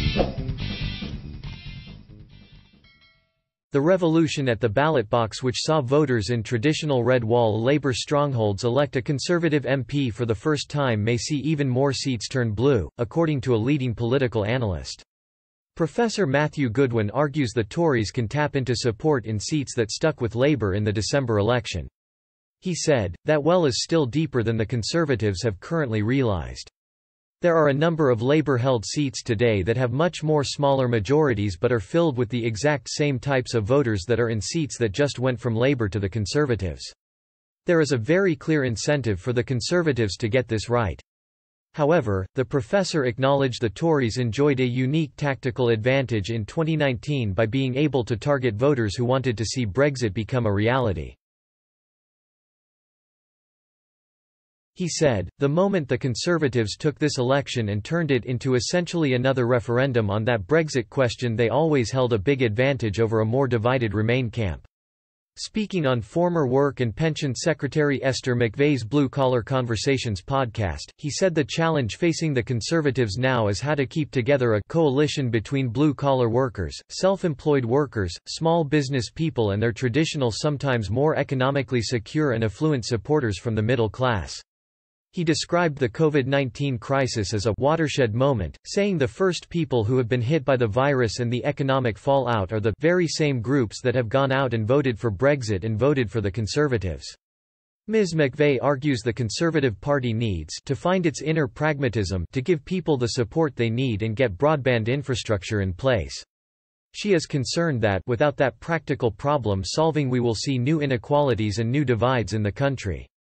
The revolution at the ballot box, which saw voters in traditional red wall Labour strongholds elect a Conservative MP for the first time, may see even more seats turn blue, according to a leading political analyst. Professor Matthew Goodwin argues the Tories can tap into support in seats that stuck with Labour in the December election. He said, "That well is still deeper than the Conservatives have currently realised. There are a number of Labour-held seats today that have much more smaller majorities but are filled with the exact same types of voters that are in seats that just went from Labour to the Conservatives. There is a very clear incentive for the Conservatives to get this right." However, the professor acknowledged the Tories enjoyed a unique tactical advantage in 2019 by being able to target voters who wanted to see Brexit become a reality. He said, "The moment the Conservatives took this election and turned it into essentially another referendum on that Brexit question, they always held a big advantage over a more divided Remain camp." Speaking on former Work and Pension Secretary Esther McVey's Blue Collar Conversations podcast, he said the challenge facing the Conservatives now is how to keep together a coalition between blue-collar workers, self-employed workers, small business people and their traditional, sometimes more economically secure and affluent supporters from the middle class. He described the COVID-19 crisis as a watershed moment, saying the first people who have been hit by the virus and the economic fallout are the very same groups that have gone out and voted for Brexit and voted for the Conservatives. Ms. McVey argues the Conservative Party needs to find its inner pragmatism to give people the support they need and get broadband infrastructure in place. She is concerned that without that practical problem solving we will see new inequalities and new divides in the country.